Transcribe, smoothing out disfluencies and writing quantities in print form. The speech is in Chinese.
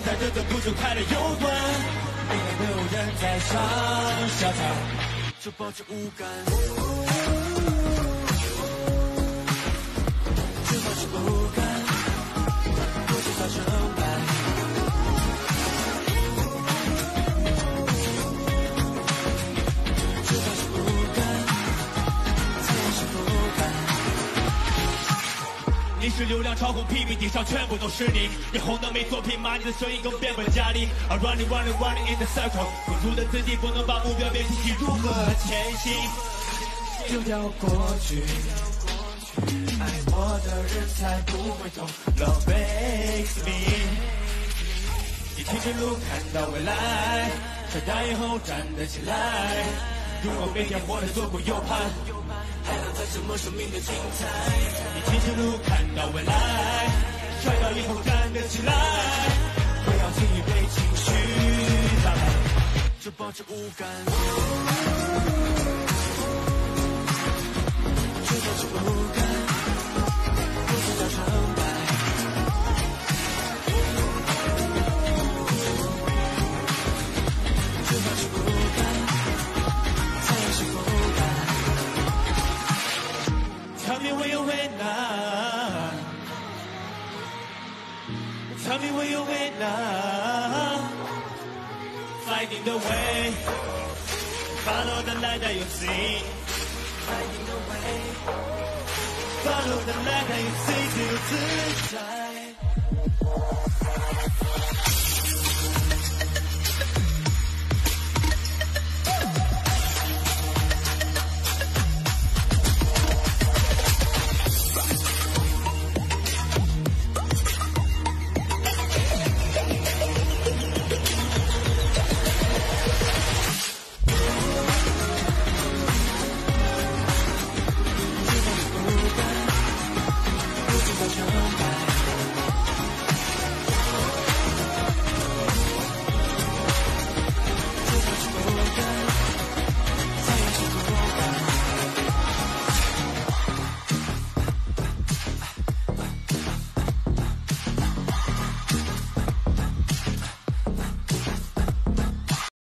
站着等不住开了又关，没有人在唱小调，就保持无感，就保持无感，不知道成败。你是流量超红 PPT 上全部都是你，你红的没作品，骂你的声音更变本加厉。I'm running running running in the circle， 孤独的自己不能把目标变清晰，如何前行？丢掉过去，爱我的人才不会痛。Love makes me， 你挺着路看到未来，摔倒以后站得起来。如果每天活得左顾右盼，还能谈什么生命的精彩？你挺着路看到未来，摔倒以后站得起来，不要轻易被情绪打败，就保持无感，就保持无感，不知道成败，就保持无感，才是不甘。Tell me where you went now. Tell me where you went now. Finding the way. Follow the light that you see. Finding the way. Follow the light that you see 自由自在。